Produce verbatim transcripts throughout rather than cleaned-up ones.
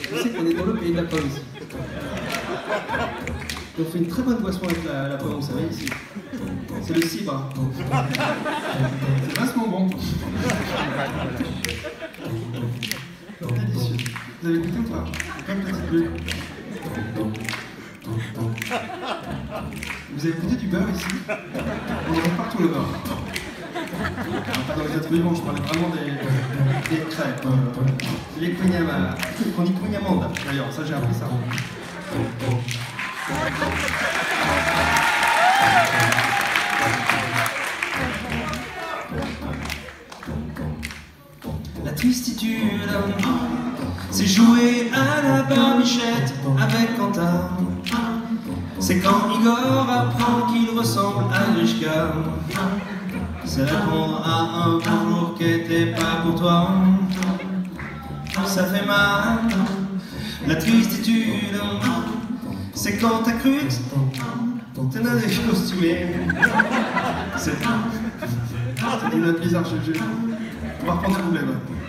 Je sais qu'on est dans le pays de la pomme ici. Et on fait une très bonne boisson avec la, la pomme, vous savez, ici. C'est le cidre. C'est vachement bon. Délicieux. Vous avez goûté ou pas? Comme petite bulle. Vous avez goûté du beurre ici? On dirait partout le beurre. Alors, pas dans les attributs, je parlais vraiment des, des crêpes. Euh, les kouignamandes. On dit kouignamandes d'ailleurs, ça j'ai appris ça. La tristitude, c'est jouer à la barbichette avec Quentin. C'est quand Igor apprend qu'il ressemble à Grishka. C'est répondre à un bonjour qui n'était pas pour toi. Ça fait mal. La tristitude, c'est quand t'as cru que t'es un des costumés. C'est une note bizarre, je, je... On va reprendre ce couplet.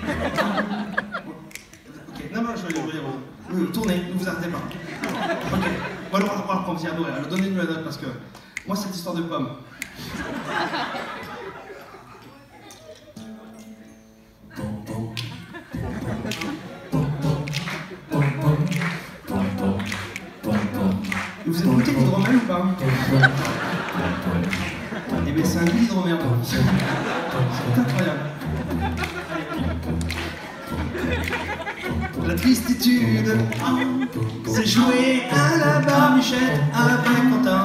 Ok, non, non, je vais aller dire. Oui, tournez, ne vous arrêtez pas. Ok, bon, alors on va reprendre, j'ai adoré. Alors donnez-nous la note parce que moi, cette histoire de pomme. Vous avez goûté l'hydromel ou pas? Eh bien c'est un goût d'hydromel. C'est incroyable. La tristitude, c'est jouer à la barbichette avec Quentin.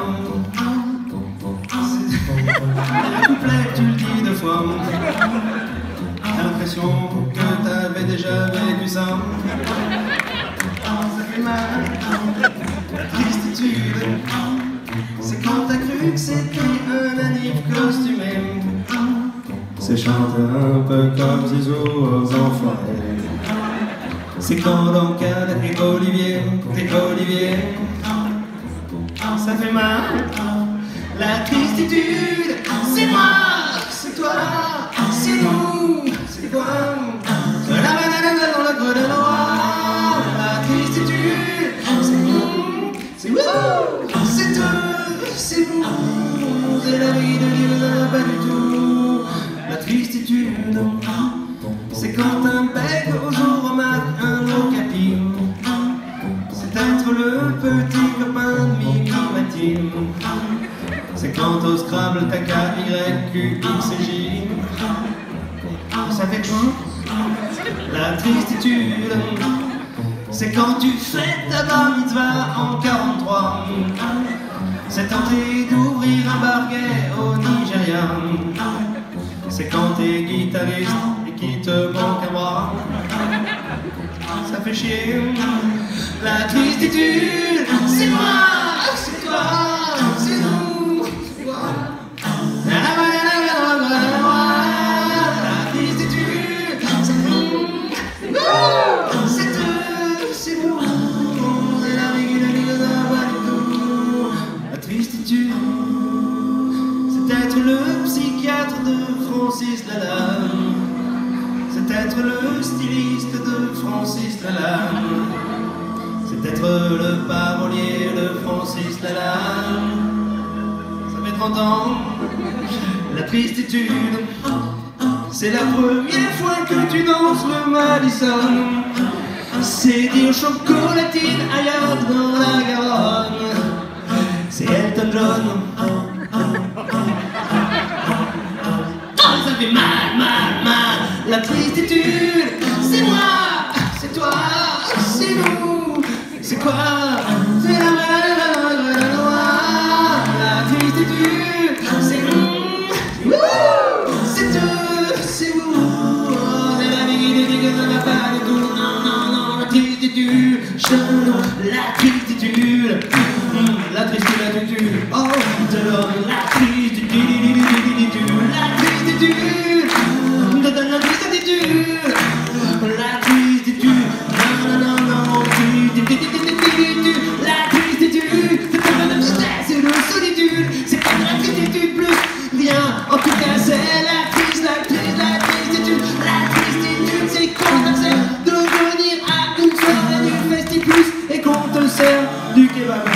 Le couplet, tu le dis deux fois. T'as l'impression que t'avais déjà vécu ça. Ça fait mal. La tristitude, c'est quand t'as cru que c'était un anniv costumé. C'est chanter un peu comme Zizou aux enfoirés. C'est quand l'encade est Olivier, t'es Olivier. Ça fait mal. La tristitude, c'est moi, c'est toi, c'est nous, c'est quoi? La banane dans la grotte de noir. La tristitude, c'est nous, c'est vous, c'est eux, c'est vous. C'est la vie de Dieu, ça va pas du tout. La tristitude, c'est quand un bec au jour remarque un okapi. C'est être le petit copain de Mimi Mathilde. C'est quand au Scrabble t'as K, Y, Q, X et J. Ça fait quoi? La tristitude, c'est quand tu fais ta bar mitzvah en quarante-trois. C'est tenter d'ouvrir un barguet au Nigeria. C'est quand t'es guitariste et qu'il te manque un bras. Ça fait chier. La tristitude, c'est moi, c'est toi, c'est nous, c'est quoi? La tristitude, c'est nous, c'est eux, c'est vous. C'est la régularité d'un pas du tout. La tristitude, c'est être le psychiatre de Francis Lalanne. C'est être le styliste de Francis Lalanne. C'est être le parolier de Francis Lalanne. Ça fait trente ans. La tristitude, c'est la première fois que tu danses le Madison. C'est dire chocolatine ailleurs dans la Garonne. C'est Elton John. Oh, ça fait mal, mal, mal. La tristitude, c'est moi, c'est toi, c'est nous. C'est quoi? C'est la la noire. La tristitude, c'est nous, c'est eux, c'est vous. C'est la vie de dire que ça va pas du tout. Non, non, non, la tristitude, la tristitude, la tristitude, la tristitude. Oh, de l'homme, la tristitude, la tristitude, de la tristitude, la tristitude. Non, non, non, non. La tristitude, c'est pas de la tristesse, c'est de la solitude. C'est pas de la tristitude plus rien. En tout cas, c'est la triste, la triste, la tristitude. La tristitude, c'est quand on accepte de venir à une soirée du sert du kebab.